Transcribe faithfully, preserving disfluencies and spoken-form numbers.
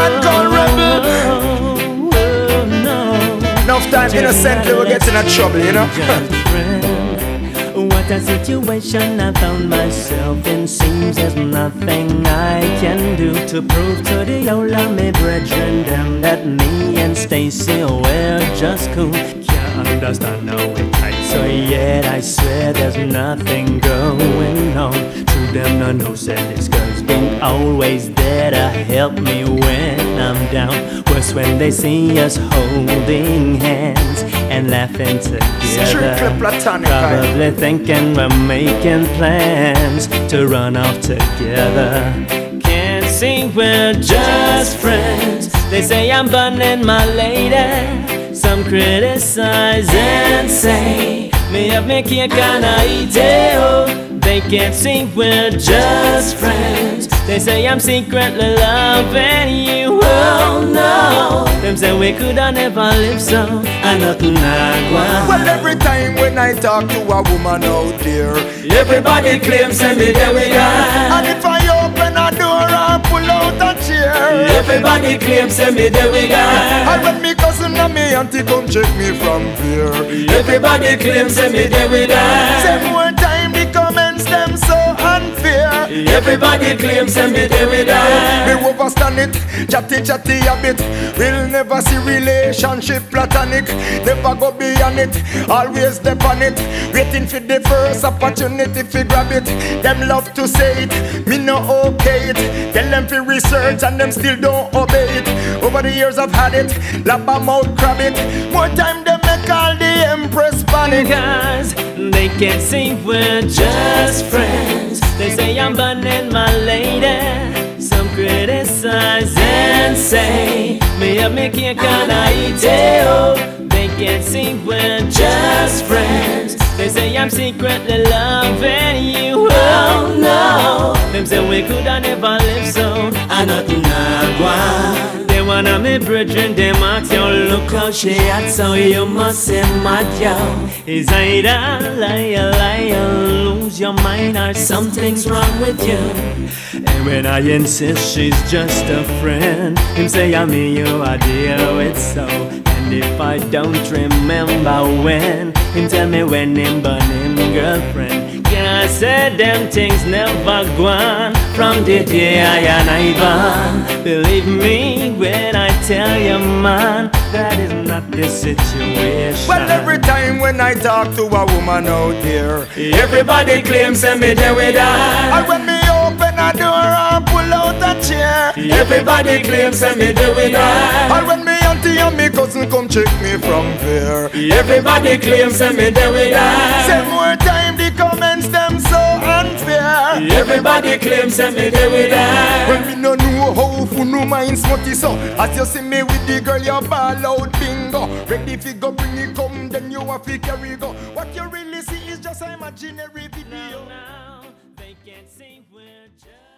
man called rebel. Enough time innocently we get in a trouble, you know. What a situation I found myself in. Seems there's nothing I can do to prove to the old me brethren them that me and Stacy we're just cool. Can't understand how we tight, so yet I swear there's nothing going on. To them no know said this girl's been always there to help me when I'm down. Worse when they see us holding hands and laughing together. Strictly platonic. Probably thinking we're making plans to run off together. Can't see we're just friends. They say I'm burning my lady. Some criticize and say me have me cake and I eat it. Oh, they can't see we're just friends. They say I'm secretly loving you. Oh no, them say we coulda never live so. I nothing I want. Well, every time when I talk to a woman out there, everybody claims and me there we are. and if I open a door and pull out a chair, Everybody claims and me there we are. and when me cousin and me auntie come check me from there, Everybody claims and me there we are. say more time the comments them so unfair. Everybody claims and me there we are. Me overstand it, chatty chatty a bit. We'll never see relationship platonic. Never go beyond it, always dep on it. Waiting for the first opportunity to grab it. Them love to say it, me no okay it. Tell them to research and them still don't obey it. Over the years I've had it, lap a mouth crab it. More time them make all the empress panic. Cause they can't see we're just friends. They say I'm burning my lady. Some criticize and say me have me cake and I eat it. Oh, they can't see we're just friends. They say I'm secretly loving you. Oh no, them say we coulda never live so. I nothing I want. They wanna me brethren, them ask you look how she acts, so you must say mad yo. Is either liar, liar, lose your mind, or something's wrong with you. And when I insist she's just a friend, him say I mean you, I deal with so. And if I don't remember when, him tell me when him burn him girlfriend. I said them things never go on from the day I and Ivan. Believe me when I tell you, man, that is not the situation. Well, every time when I talk to a woman out there, everybody claims and me there we die. and when me open a door and pull out a chair, Everybody claims and me there we die. and when me auntie and me cousin come check me from there, Everybody claims and me there we die. say more time the comments them so unfair. Everybody claims and me there we die. When we no know how for no mind smutty so. As you see me with the girl you ball out bingo. Ready fi go bring it come then you a fi carry go. What you really see is just an imaginary video. Now, now, they can't see we're just